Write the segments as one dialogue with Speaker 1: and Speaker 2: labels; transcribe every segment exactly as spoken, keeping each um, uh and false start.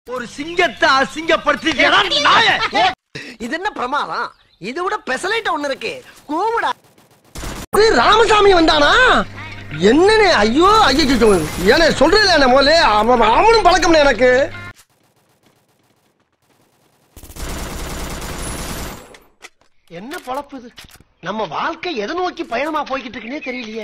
Speaker 1: ஒரு சிங்கத்தை அசிங்கப்படுத்தி இது என்ன பிரமாதம்? இது விட பெசலைட் ஒண்ணு இருக்கு. கூவுடா. ராமசாமி வந்தானா? என்னன்னு? ஐயோ ஐயோ ஏன்னா சொல்றேன் என்ன மோலே, அவனும் பழக்கம் எனக்கு. என்ன பொழப்பு இது? நம்ம வாழ்க்கை எதை நோக்கி பயணமா போய்கிட்டு இருக்குன்னே தெரியலையே.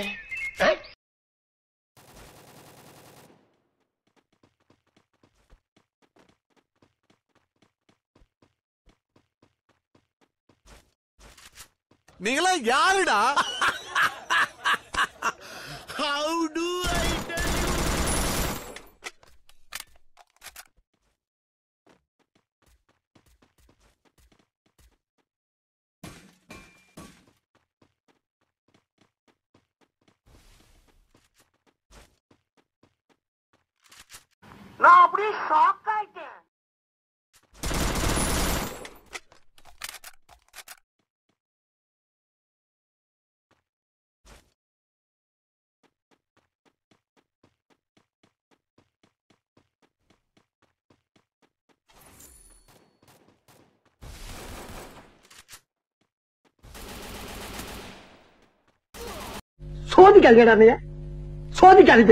Speaker 2: நீங்களா யாருடா? How do I tell you?
Speaker 1: நான் அப்படியே ஷாக் ஆயிட்டேன். சோதிக்காதீங்கடா, நீங்க சோதிக்காதீங்க.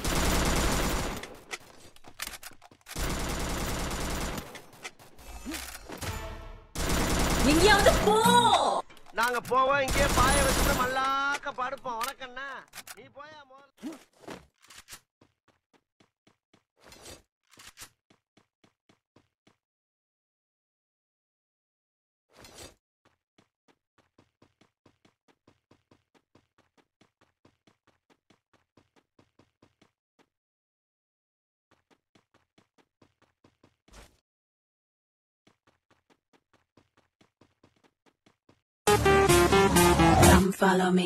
Speaker 3: எங்கேயாவது போ.
Speaker 1: நாங்க போவோம், இங்கே பாய வச்சுட்டு மல்லாக்க படுப்போம். உனக்கண்ணா நீ போயா முதல்ல.
Speaker 3: Come follow me.